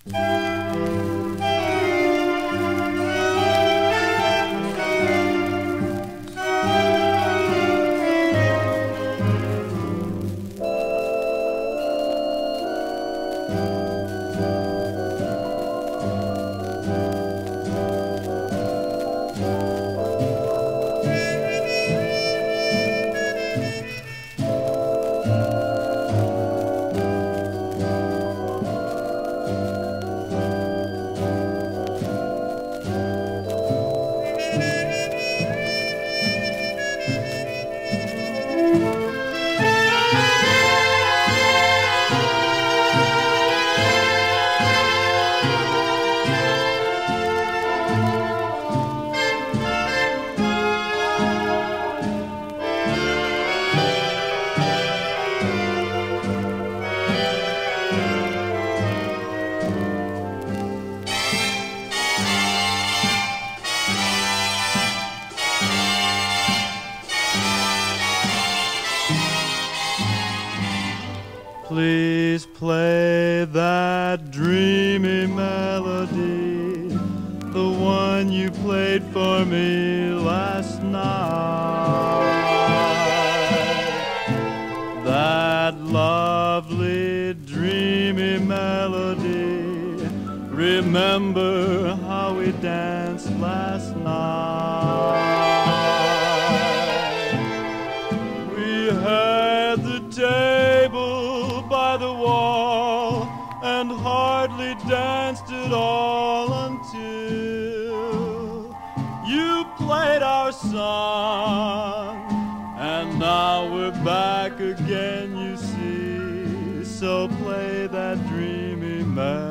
Please play that dreamy melody, the one you played for me last night. That lovely dreamy melody, remember how we danced last night. We had the table by the wall and hardly danced at all until you played our song. And now we're back again, you see, so play that dreamy melody.